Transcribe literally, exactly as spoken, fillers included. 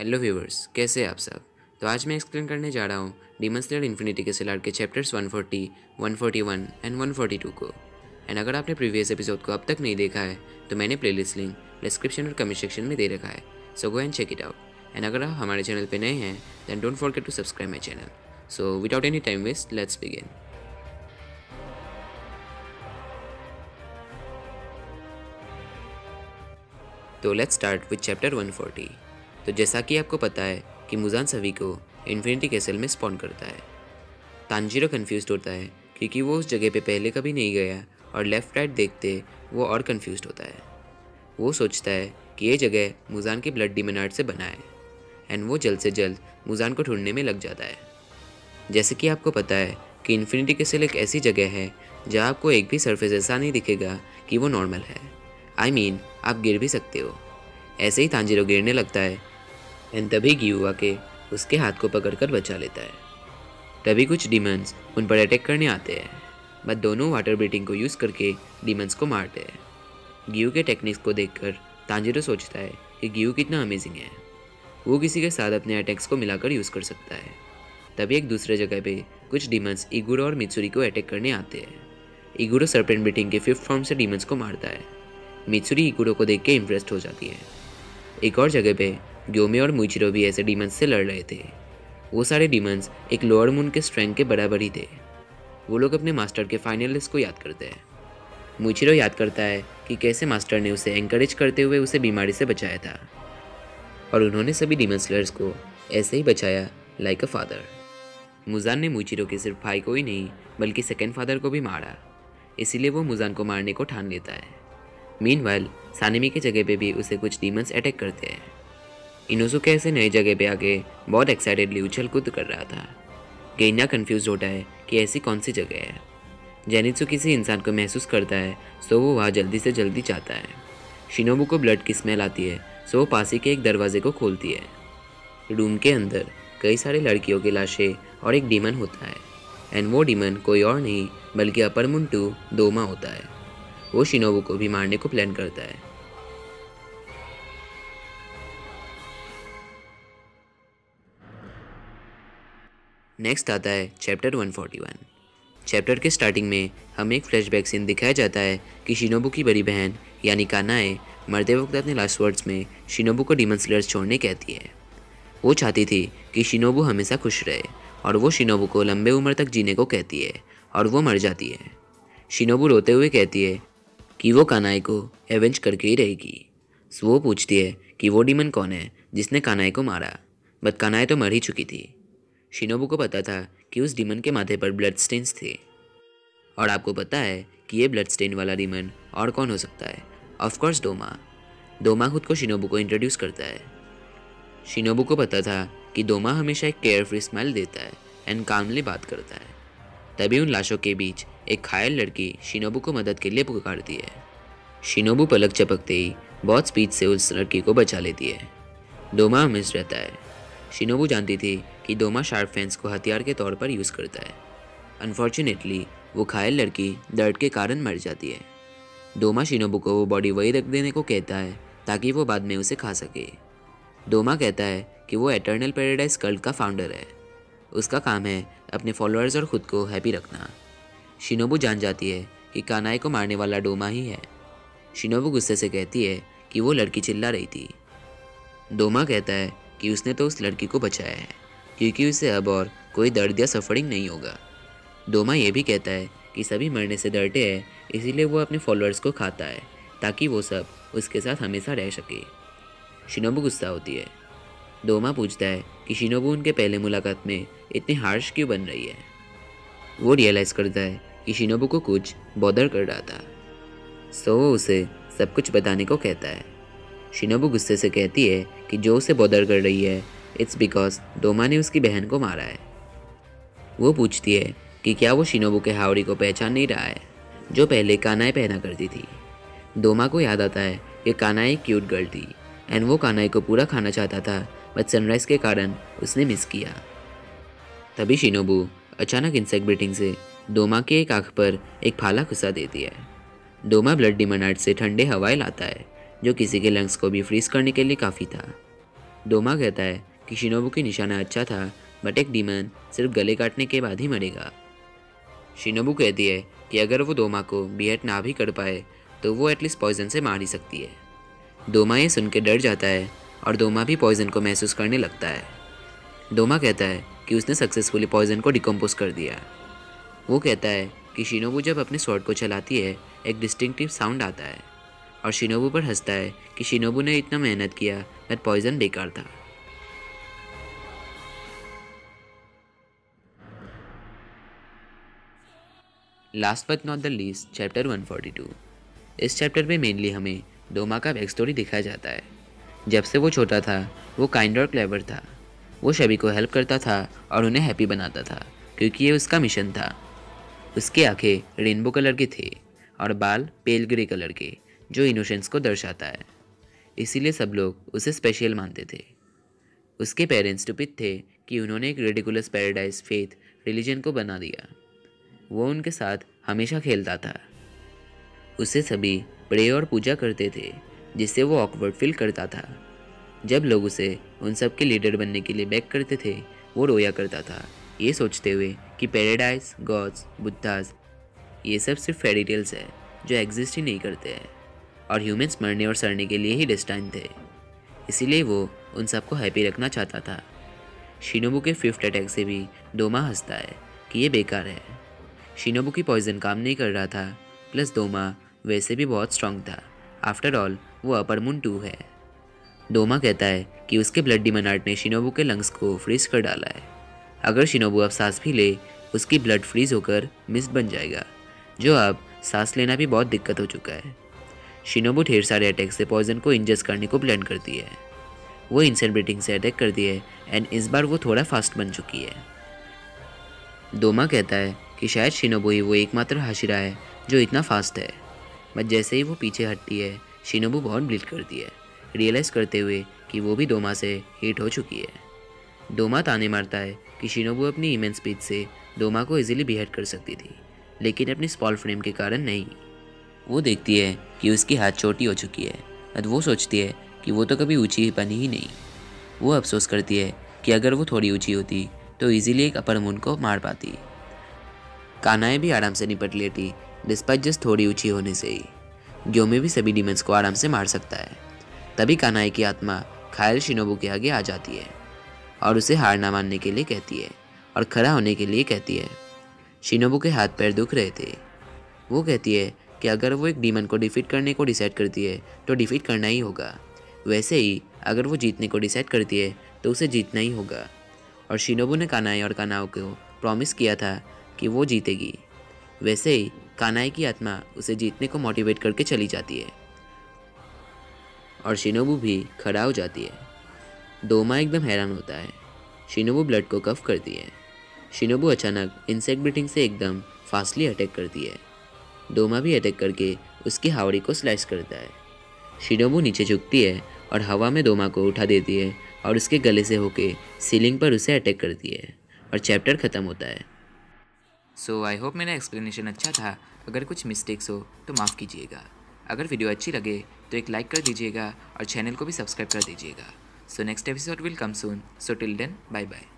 Hello viewers, कैसे हैं आप सब। तो आज मैं एक्सप्लेन करने जा रहा हूँ डीमन स्लेयर इन्फिनिटी के सिलार के chapters one forty, one forty one and one forty two को। एंड अगर आपने प्रीवियस एपिसोड को अब तक नहीं देखा है तो मैंने प्लेलिस्ट लिंक डिस्क्रिप्शन और कमेंट सेक्शन में दे रखा है, so go and check it out. And अगर आप हमारे चैनल पर नए हैं then don't forget to subscribe my channel. So without any time waste, let's begin. तो let's start with chapter one forty. तो जैसा कि आपको पता है कि मुजान सभी को इन्फिनिटी कैसल में स्पॉन करता है। तांजीरो कंफ्यूज होता है क्योंकि वो उस जगह पे पहले कभी नहीं गया और लेफ़्ट राइट देखते वो और कंफ्यूज होता है। वो सोचता है कि ये जगह मुजान के ब्लड डीमन आर्ट से बना है एंड वो जल्द से जल्द मुजान को ढूंढने में लग जाता है। जैसे कि आपको पता है कि इन्फिनिटी कैसल एक ऐसी जगह है जहाँ आपको एक भी सरफेस ऐसा नहीं दिखेगा कि वो नॉर्मल है। आई I मीन mean, आप गिर भी सकते हो। ऐसे ही तांजीरो गिरने लगता है एंड तभी गियू आके उसके हाथ को पकड़कर बचा लेता है। तभी कुछ डीमंस उन पर अटैक करने आते हैं, बट दोनों वाटर ब्रीथिंग को यूज़ करके डीमंस को मारते हैं। गियू के टेक्निक्स को देखकर तांजीरो सोचता है कि गियू कितना अमेजिंग है, वो किसी के साथ अपने अटैक्स को मिलाकर यूज़ कर सकता है। तभी एक दूसरे जगह पे कुछ डीमंस इगुरो और मित्सुरी को अटैक करने आते हैं। इगुरो सर्पेंट ब्रीथिंग के फिफ्थ फॉर्म से डीमंस को मारता है। मित्सुरी इगुरो को देख के इम्प्रेस्ड हो जाती है। एक और जगह पे ग्योमे और मुइचिरो भी ऐसे डीमंस से लड़ रहे थे। वो सारे डीमंस एक लोअर मून के स्ट्रेंथ के बराबर ही थे। वो लोग अपने मास्टर के फाइनल लिस्ट को याद करते हैं। मुइचिरो याद करता है कि कैसे मास्टर ने उसे एनकरेज करते हुए उसे बीमारी से बचाया था और उन्होंने सभी डीमन स्लेयर्स को ऐसे ही बचाया लाइक अ फादर। मुजान ने मुइचिरो के सिर्फ भाई को ही नहीं बल्कि सेकेंड फादर को भी मारा, इसीलिए वो मुजान को मारने को ठान लेता है। मीनवाइल सानेमी की जगह पे भी उसे कुछ डीमंस अटैक करते हैं। इनोसुके ऐसे नई जगह पे आके बहुत एक्साइटेडली उछल कूद कर रहा था। गेन्या कंफ्यूज होता है कि ऐसी कौन सी जगह है। जेनित्सु किसी इंसान को महसूस करता है सो वो वहाँ जल्दी से जल्दी जाता है। शिनोबु को ब्लड की स्मेल आती है सो वो पास ही के एक दरवाजे को खोलती है। रूम के अंदर कई सारी लड़कियों की लाशें और एक डीमन होता है एंड वो डीमन कोई और नहीं बल्कि अपर मून टू दोमा होता है। वो शिनोबु को भी मारने को प्लान करता है। नेक्स्ट आता है chapter one forty one. Chapter के स्टार्टिंग में हमें एक फ्लैशबैक सीन दिखाया जाता है कि शिनोबु की बड़ी बहन यानी कानाए मरते वक्त अपने लास्ट वर्ड्स में शिनोबु को डीमन स्लेयर्स छोड़ने कहती है। वो चाहती थी कि शिनोबु हमेशा खुश रहे और वो शिनोबु को लंबे उम्र तक जीने को कहती है और वो मर जाती है। शिनोबु रोते हुए कहती है कि वो कानाए को एवेंज करके ही रहेगी। सो वो पूछती है कि वो डीमन कौन है जिसने कानाए को मारा, बट कानाए तो मर ही चुकी थी। शिनोबु को पता था कि उस डीमन के माथे पर ब्लड स्टेन्स थे और आपको पता है कि ये ब्लड स्टेन वाला डीमन और कौन हो सकता है। Of course Doma. डोमा खुद को शिनोबु को इंट्रोड्यूस करता है। शिनोबु को पता था कि डोमा हमेशा एक केयर फ्री स्माइल देता है एंड कामली बात करता है। तभी उन लाशों के बीच एक घायल लड़की शिनोबु को मदद के लिए पुकारती है। शिनोबु पलक चपकते ही बहुत स्पीड से उस लड़की को बचा लेती है। डोमा अमेज़्ड रहता है। शिनोबु जानती थी कि डोमा शार्प फेंस को हथियार के तौर पर यूज़ करता है। अनफॉर्चुनेटली वो घायल लड़की दर्द के कारण मर जाती है। डोमा शिनोबु को वो बॉडी वही रख देने को कहता है ताकि वो बाद में उसे खा सके। डोमा कहता है कि वो एटर्नल पैराडाइज कल्ट का फाउंडर है। उसका काम है अपने फॉलोअर्स और ख़ुद को हैप्पी रखना। शिनोबु जान जाती है कि कानाए को मारने वाला डोमा ही है। शिनोबु गुस्से से कहती है कि वो लड़की चिल्ला रही थी। डोमा कहता है कि उसने तो उस लड़की को बचाया है क्योंकि उसे अब और कोई दर्द या सफरिंग नहीं होगा। डोमा ये भी कहता है कि सभी मरने से डरते हैं, इसीलिए वो अपने फॉलोअर्स को खाता है ताकि वो सब उसके साथ हमेशा रह सके। शिनोबु गुस्सा होती है। डोमा पूछता है कि शिनोबु उनके पहले मुलाकात में इतनी हार्श क्यों बन रही है। वो रियलाइज़ करता है कि शिनोबु को कुछ बॉदर कर रहा था, सो वो उसे सब कुछ बताने को कहता है। शिनोबु गुस्से से कहती है कि जो उसे बॉदर कर रही है इट्स बिकॉज डोमा ने उसकी बहन को मारा है। वो पूछती है कि क्या वो शिनोबु के हावड़ी को पहचान नहीं रहा है जो पहले कानाए पहना करती थी। डोमा को याद आता है कि कानाए एक क्यूट गर्ल थी एंड वो कानाए को पूरा खाना चाहता था, बट सनराइज के कारण उसने मिस किया। तभी शिनोबु अचानक इंसेक्ट ब्रीथिंग से डोमा के एक आँख पर एक भाला घुसा देती है। डोमा ब्लड डीमन आर्ट से ठंडे हवाएं लाता है जो किसी के लंग्स को भी फ्रीज करने के लिए काफ़ी था। डोमा कहता है कि शिनोबू की निशाना अच्छा था, बट एक डीमन सिर्फ गले काटने के बाद ही मरेगा। शिनोबू कहती है कि अगर वो डोमा को बिहेट ना भी कर पाए तो वो एटलीस्ट पॉइजन से मार ही सकती है। डोमा ये सुन के डर जाता है और डोमा भी पॉइजन को महसूस करने लगता है। डोमा कहता है कि उसने सक्सेसफुली पॉइजन को डिकम्पोज कर दिया। वो कहता है कि शिनोबू जब अपने स्वॉर्ड को चलाती है एक डिस्टिंक्टिव साउंड आता है और शिनोबू पर हंसता है कि शिनोबू ने इतना मेहनत किया बट पॉइजन बेकार था। Last but not the least, chapter one forty two. इस चैप्टर में मेनली हमें डोमा का बैक स्टोरी दिखाया जाता है। जब से वो छोटा था वो काइंड और क्लेवर था। वो सभी को हेल्प करता था और उन्हें हैप्पी बनाता था क्योंकि ये उसका मिशन था। उसकी आंखें रेनबो कलर की थे और बाल पेल ग्रे कलर के, जो इनोसेंस को दर्शाता है। इसीलिए सब लोग उसे स्पेशल मानते थे। उसके पेरेंट्स स्टूपिड थे कि उन्होंने एक रेडिकुलस पैराडाइज फेथ रिलीजन को बना दिया। वो उनके साथ हमेशा खेलता था। उसे सभी प्रे और पूजा करते थे जिससे वो ऑकवर्ड फील करता था। जब लोग उसे उन सब के लीडर बनने के लिए बैक करते थे वो रोया करता था, ये सोचते हुए कि पैराडाइज, गॉड्स, बुद्धास ये सब सिर्फ फेरी टेल्स है जो एग्जिस्ट ही नहीं करते हैं और ह्यूमंस मरने और सड़ने के लिए ही डेस्टाइन थे। इसीलिए वो उन सबको हैप्पी रखना चाहता था। शिनोबू के फिफ्थ अटैक से भी डोमा हंसता है कि ये बेकार है। शिनोबू की पॉइजन काम नहीं कर रहा था, प्लस डोमा वैसे भी बहुत स्ट्रांग था। आफ्टर ऑल वो अपर मून टू है। डोमा कहता है कि उसके ब्लड डीमन आर्ट ने शिनोबू के लंग्स को फ्रीज कर डाला है। अगर शिनोबू अब सांस भी ले उसकी ब्लड फ्रीज होकर मिस्ट बन जाएगा, जो अब सांस लेना भी बहुत दिक्कत हो चुका है। शिनोबू ढेर सारे अटैक से पॉइजन को इंजेस्ट करने को प्लान करती है। वो इंसेंट ब्रीथिंग से अटैक करती है एंड इस बार वो थोड़ा फास्ट बन चुकी है। डोमा कहता है कि शायद शिनोबू ही वो एकमात्र हाशिरा है जो इतना फास्ट है, बट जैसे ही वो पीछे हटती है शिनोबू बहुत ब्लीड करती है, रियलाइज़ करते हुए कि वो भी डोमा से हिट हो चुकी है। डोमा ताने मारता है कि शिनोबू अपनी इमेंस स्पीड से डोमा को इजीली बिहेट कर सकती थी, लेकिन अपनी स्मॉल फ्रेम के कारण नहीं। वो देखती है कि उसकी हाथ छोटी हो चुकी है, बट वो सोचती है कि वो तो कभी ऊंची बनी ही नहीं। वो अफसोस करती है कि अगर वो थोड़ी ऊंची होती तो इजीली एक अपर मून को मार पाती। कानाए भी आराम से निपट लेती डिस्पाइट जस्ट थोड़ी ऊंची होने से ही। ग्योमे भी सभी डीमंस को आराम से मार सकता है। तभी कानाए की आत्मा खायल शिनोबू के आगे आ जाती है और उसे हार ना मानने के लिए कहती है और खड़ा होने के लिए कहती है। शिनोबू के हाथ पैर दुख रहे थे। वो कहती है कि अगर वो एक डीमन को डिफीट करने को डिसाइड करती है तो डिफीट करना ही होगा। वैसे ही अगर वो जीतने को डिसाइड करती है तो उसे जीतना ही होगा। और शिनोबू ने कानाए और कानाओ को प्रॉमिस किया था कि वो जीतेगी। वैसे ही कानाए की आत्मा उसे जीतने को मोटिवेट करके चली जाती है और शिनोबू भी खड़ा हो जाती है। डोमा एकदम हैरान होता है। शिनोबू ब्लड को कफ करती है। शिनोबू अचानक इंसेक्ट ब्रीथिंग से एकदम फास्टली अटैक करती है। डोमा भी अटैक करके उसकी हावड़ी को स्लाइस करता है। शिनोबू नीचे झुकती है और हवा में डोमा को उठा देती है और उसके गले से होके सीलिंग पर उसे अटैक करती है और चैप्टर ख़त्म होता है। सो आई होप मेरा एक्सप्लेनेशन अच्छा था। अगर कुछ मिस्टेक्स हो तो माफ़ कीजिएगा। अगर वीडियो अच्छी लगे तो एक लाइक कर दीजिएगा और चैनल को भी सब्सक्राइब कर दीजिएगा। So next episode will come soon. So till then bye bye.